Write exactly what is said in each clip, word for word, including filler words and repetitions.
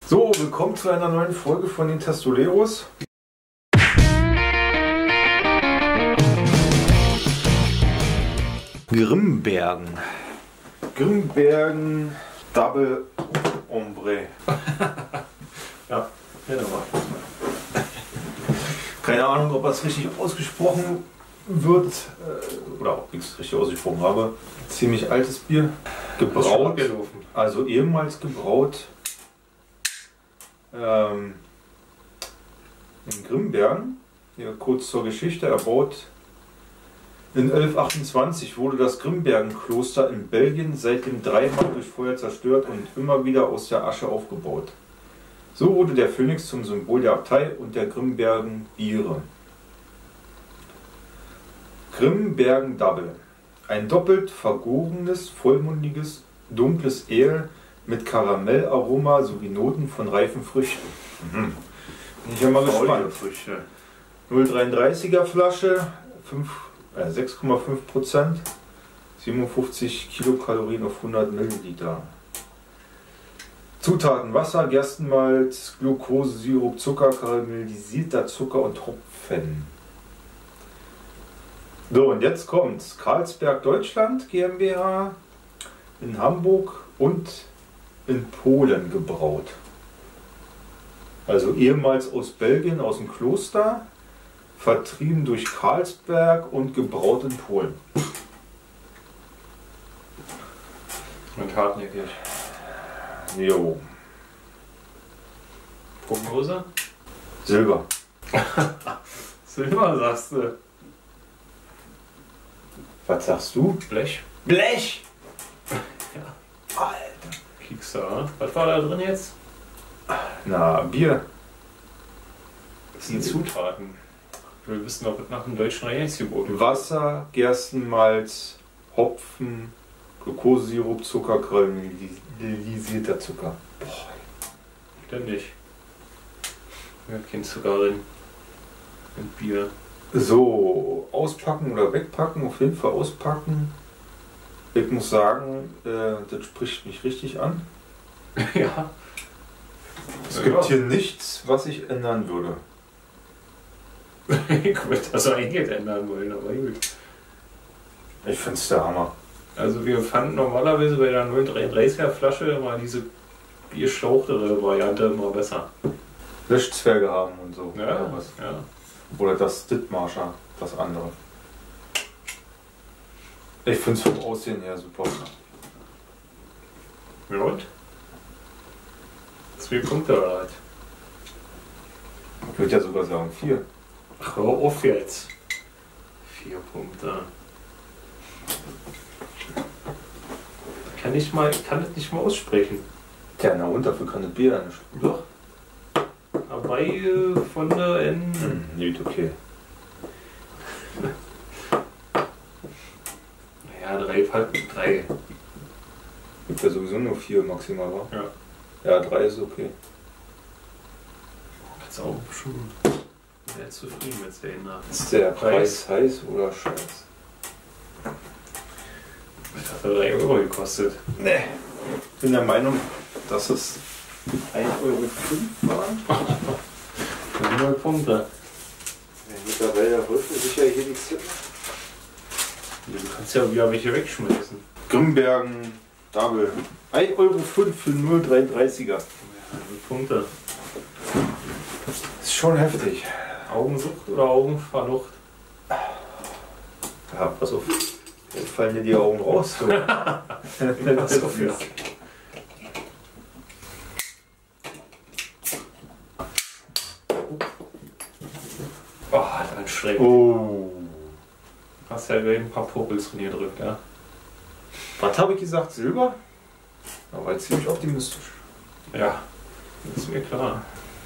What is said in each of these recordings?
So, willkommen zu einer neuen Folge von den Testoleros. Grimbergen. Grimbergen Double Ombre. Ja, ja, nochmal. Keine Ahnung, ob das richtig ausgesprochen wird äh, oder ob ich es richtig ausgesprochen habe. Ziemlich altes Bier. Gebraut, also ehemals gebraut ähm, in Grimbergen. Ja, kurz zur Geschichte, erbaut in elfhundertachtundzwanzig wurde das Grimbergenkloster in Belgien seitdem dreimal durch Feuer zerstört und immer wieder aus der Asche aufgebaut. So wurde der Phönix zum Symbol der Abtei und der Grimbergen Biere. Grimbergen Double. Ein doppelt vergorenes, vollmundiges, dunkles Ale mit Karamellaroma sowie Noten von reifen Früchten. Mhm. Bin ich ja mal gespannt. Früchte. null Komma dreiunddreißiger Flasche, äh, sechs Komma fünf Prozent, siebenundfünfzig Kilokalorien auf hundert Milliliter. Zutaten: Wasser, Gerstenmalz, Glucose, Sirup, Zucker, karamellisierter Zucker und Hopfen. So, und jetzt kommt's. Carlsberg Deutschland GmbH, in Hamburg und in Polen gebraut. Also ehemals aus Belgien, aus dem Kloster, vertrieben durch Carlsberg und gebraut in Polen. Und hartnäckig. Jo. Prognose? Silber. Silber, sagst du. Was sagst du? Blech. Blech! Ja. Alter. Kiekser. Was war da drin jetzt? Na, Bier. Das sind Zutaten. Wir wissen noch, was nach dem deutschen Reinheitsgebot ist. Wasser, Gerstenmalz, Hopfen, Glukosesirup, Zucker, karamellisierter Zucker. Boah. Ständig. Ja, kein Zucker drin. Und Bier. So, auspacken oder wegpacken, auf jeden Fall auspacken. Ich muss sagen, äh, das spricht mich richtig an. Ja. Es gibt hier nichts, was ich ändern würde. Gut, also eigentlich ändern wollen, aber gut. Ich finde es der Hammer. Also wir fanden normalerweise bei der null Komma dreiunddreißiger Flasche immer diese geschlauchtere Variante immer besser. Löschzwerge haben und so. Ja, oder was. ja. Oder das Dithmarscher, das andere. Ich finde es vom Aussehen her super. Ja und? Zwei Punkte oder was? Ich würde ja sogar sagen vier. Ach, hör auf jetzt. Vier Punkte. Kann ich mal, kann das nicht mal aussprechen. Tja, na und dafür kann das Bier ja nicht. Doch. Dabei äh, von der N. Hm, gut, okay. Ja, drei Falten, drei. Gibt ja sowieso nur vier maximal, wa? Ja. Ja, drei ist okay. Jetzt auch schon sehr zufrieden mit der Inhalt. Ist der Preis heiß oder scheiß? Das hat er drei Euro gekostet. Ne. Ich bin der Meinung, dass es ein Euro fünf waren. null Punkte. Ja, mittlerweile häufen sich ja hier die Zippen. Du kannst ja wieder welche wegschmeißen. Grimbergen Double. ein Euro fünf für null Komma dreiunddreißiger. Ja, null Punkte. Ist schon heftig. Augensucht oder Augenverlucht? Ja, pass auf. Jetzt fallen dir die Augen raus. So. Pass auf, ja. Oh, dann schräg. Oh. Hast ja ein paar Popels drin gedrückt, ja? Was habe ich gesagt? Silber? Da war ich ziemlich optimistisch. Ja, das ist mir klar.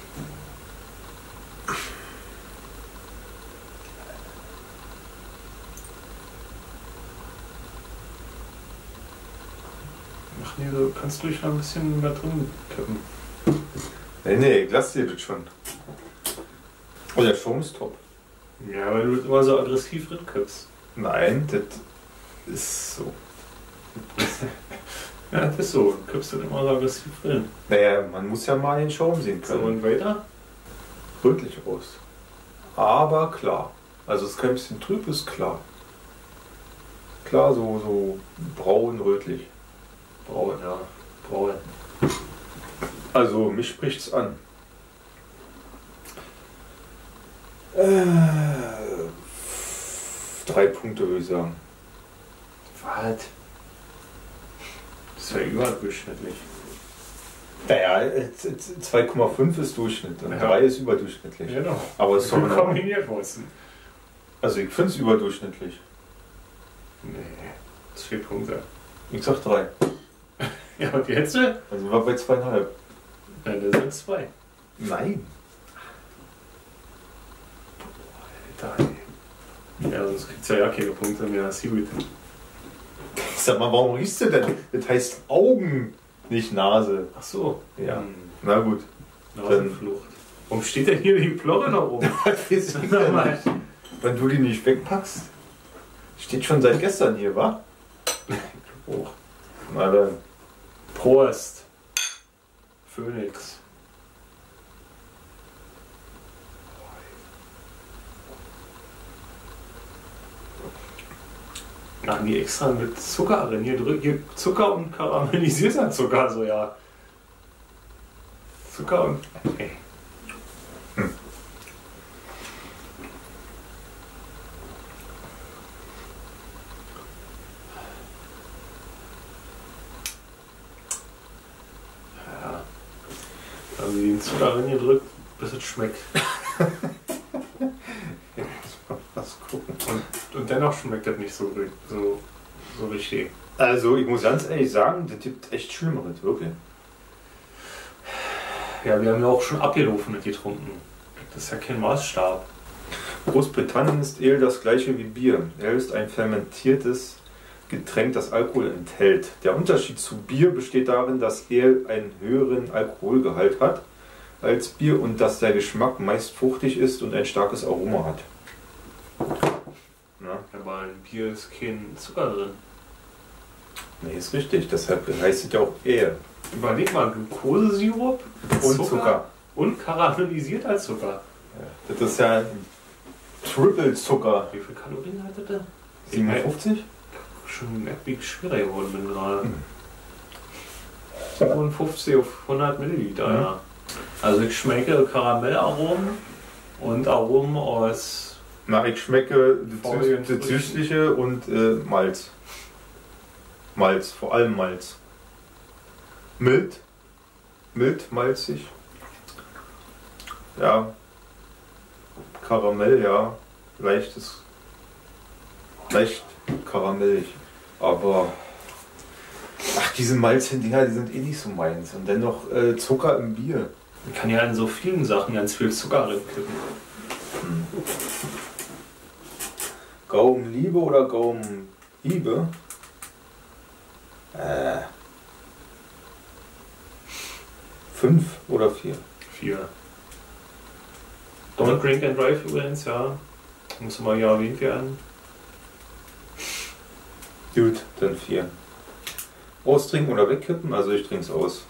Ach nee, du kannst ruhig noch ein bisschen da drin kippen. Nee, nee, ich lass dir das schon. Oh, der Schaum ist top. Ja, weil du immer so aggressiv drin kippst. Nein, das ist so. Ja, das ist so. Du kippst dann immer so aggressiv drin. Naja, man muss ja mal den Schaum sehen So, können. und weiter? Rötlich aus. Aber klar. Also es ist kein bisschen trüb, ist klar. Klar, so, so braun, rötlich. Braun, ja. Braun. Also mich spricht's an. Äh, drei Punkte würde ich sagen. Was? Das ist ja überdurchschnittlich. Naja, zwei Komma fünf ist Durchschnitt und Ja. drei ist überdurchschnittlich. Genau. Aber es ist doch So in Ordnung. kombiniert wurden. Also ich finde es überdurchschnittlich. Nee. Zwei Punkte. Ich sag drei. Ja, und jetzt? Nein, Also wir waren bei zweieinhalb. das sind zwei. Nein. Alter, ey. Ja, sonst kriegst du ja keine Punkte mehr. Sieh gut. Sag mal, warum riechst du denn? Das heißt Augen, nicht Nase. Ach so. Ja. Hm. Na gut. Nasenflucht. Warum steht denn hier die Plorre noch rum? Was weiß ich denn? Wenn du die nicht wegpackst. Steht schon seit gestern hier, wa? Oh. Na dann. Prost. Phoenix. Da haben die extra mit Zucker drin. Hier, drück- hier Zucker und karamellisierter Zucker, so ja. Zucker und. Okay. Ja. Da haben die den Zucker drin gedrückt, bis es schmeckt. Was gucken. Und, und dennoch schmeckt das nicht so, ri- so, so richtig. Also ich muss ganz ehrlich sagen, das gibt echt Schlimmeres, wirklich. Ja, wir haben ja auch schon abgelaufen mit getrunken. Das ist ja kein Maßstab. Großbritannien ist Ale das gleiche wie Bier. Ale ist ein fermentiertes Getränk, das Alkohol enthält. Der Unterschied zu Bier besteht darin, dass Ale einen höheren Alkoholgehalt hat als Bier und dass der Geschmack meist fruchtig ist und ein starkes Aroma hat. Na? Aber im Bier ist kein Zucker drin. Nee, ist richtig. Deshalb heißt es ja auch Ale. Überleg mal, Glukosesirup Und Zucker. und karamellisierter Zucker. Ja, das ist ja Triple Zucker. Wie viel Kalorien hat das da? siebenundfünfzig? Schon merkwürdig schwerer geworden bin gerade. Mhm. siebenundfünfzig auf hundert Milliliter, Mhm. ja. Also ich schmecke Karamellaromen und Aromen aus. Na, ich schmecke das Fauligen Süß- das Früchten. Süßliche und äh, Malz. Malz, vor allem Malz. Mild. Mild, malzig. Ja. Karamell, ja. Leichtes. Leicht karamellig. Aber. Ach, diese Malzdinger, die sind eh nicht so meins. Und dennoch äh, Zucker im Bier. Man kann ja in so vielen Sachen ganz viel Zucker reinkippen. Gaumenliebe oder Gaumenhiebe? Äh. Fünf oder vier? Vier. Don't Drink and Drive übrigens, ja. Muss mal ja erwähnt werden. Gut, dann vier. Austrinken oder wegkippen? Also ich trinke es aus.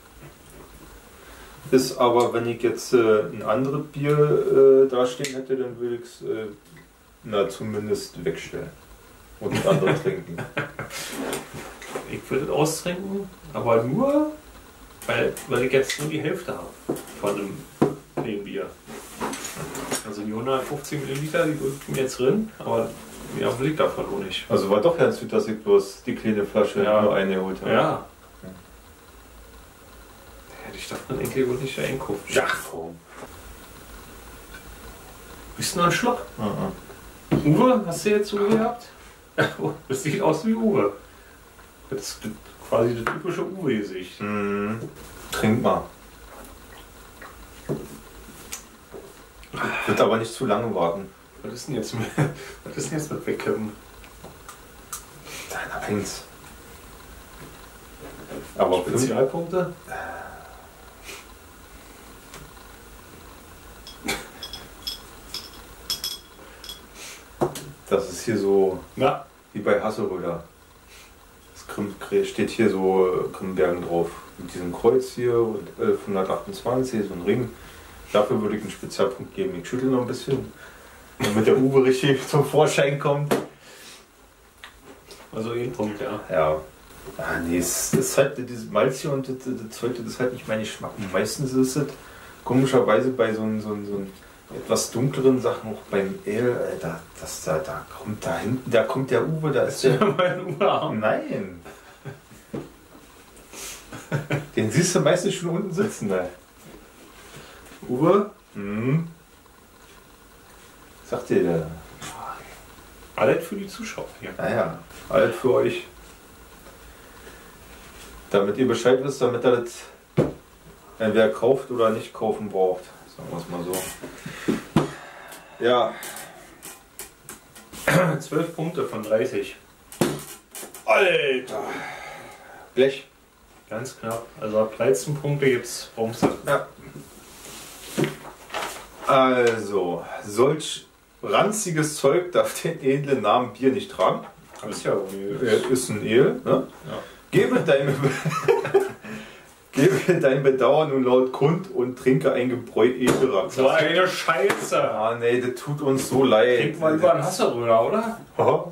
Ist aber, wenn ich jetzt äh, ein anderes Bier äh, dastehen hätte, dann würde ich es äh, na zumindest wegstellen. Und ein anderes trinken. Ich würde es austrinken, aber nur, weil, weil ich jetzt nur die Hälfte habe von einem kleinen Bier. Also die hundertfünfzig Milliliter, die drücke ich mir jetzt drin, aber mehr will ich davon auch nicht. Also war doch ganz gut, dass ich bloß die kleine Flasche Ja. nur eine geholt habe. Ja. Hätte ich davon eigentlich wohl nicht einkaufen. Ja, komm. Bist du noch ein Schluck? Uh-uh. Uwe, hast du jetzt Uwe gehabt? Das sieht aus wie Uwe. Das ist quasi das typische Uwe-Gesicht. Mm, trink mal. Wird aber nicht zu lange warten. Was ist denn jetzt mit, was ist denn jetzt mit Wegkippen? Deiner eins. Aber fünf, Spezialpunkte? das ist hier so Na, wie bei Hasseröder. Das Grimm, steht hier so Grimmbergen drauf. Mit diesem Kreuz hier und elfhundertachtundzwanzig, so ein Ring. Dafür würde ich einen Spezialpunkt geben. Ich schüttel noch ein bisschen, damit der Uwe richtig zum Vorschein kommt. Also ein Punkt, ja. Ja. Ah, nee, es ist halt dieses Malz hier und das, das Zeug, das ist halt nicht mein Geschmack. Meistens ist es komischerweise bei so, so, so etwas dunkleren Sachen, auch beim Ale, Alter, das, da, da kommt da hinten, da kommt der Uwe, da ist der. Mein Uwe. Nein! Den siehst du meistens schon unten sitzen, da. Uwe? Hm. Was sagt ihr da? Alles für die Zuschauer hier. Naja, alles für euch. Damit ihr Bescheid wisst, damit ihr das entweder kauft oder nicht kaufen braucht. Sagen wir es mal so. Ja. zwölf Punkte von dreißig. Alter! Blech. Ganz knapp. Also ab dreizehn Punkte gibt's Bronze. Ja. Also, solch ranziges Zeug darf den edlen Namen Bier nicht tragen. Das ist ja irgendwie. Er ist ein Ale. Ne? Ja. Gebe dein, Gebe dein Bedauern nun laut kund und trinke ein Gebräu edlerer. So eine Scheiße! Ah nee, das tut uns so leid. Trink mal über einen Hasseröder, oder? Oh.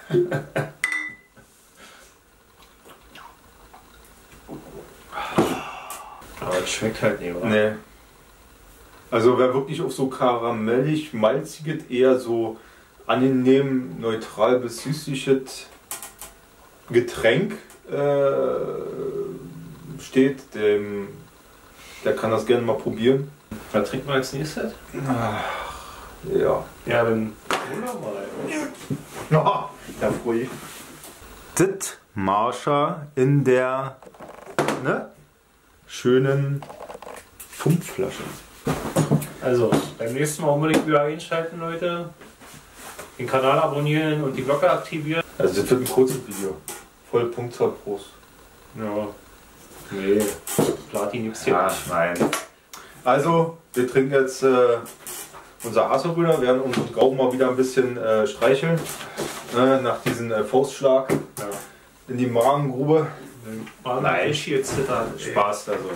Aber es schmeckt halt nicht, oder? Nee. Also wer wirklich auf so karamellig, malziges, eher so angenehm, neutral bis süßliches Getränk äh, steht, dem, der kann das gerne mal probieren. Was trinken wir als nächstes? Ach, ja. Ja, dann wunderbar. Ja, da freue ich. Das Marsha in der ne, schönen Pumpflasche. Also, beim nächsten Mal unbedingt wieder einschalten, Leute. Den Kanal abonnieren und die Glocke aktivieren. Also das wird ein kurzes Video. Voll Punktzahl Prost. Ja. Nee, Platin gibt's hier Ja, nicht. nein. Also, wir trinken jetzt äh, unser Hasselbrüder, werden unseren Gaumen mal wieder ein bisschen äh, streicheln. Äh, nach diesem äh, Faustschlag Ja. in die Magengrube. Nein, jetzt zittern. Spaß also.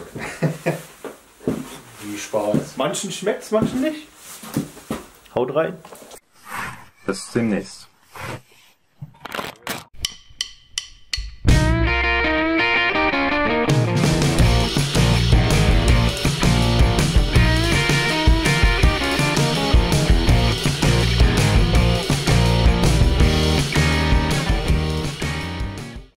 Wie Spaß. Manchen schmeckt's, manchen nicht. Haut rein. Bis demnächst.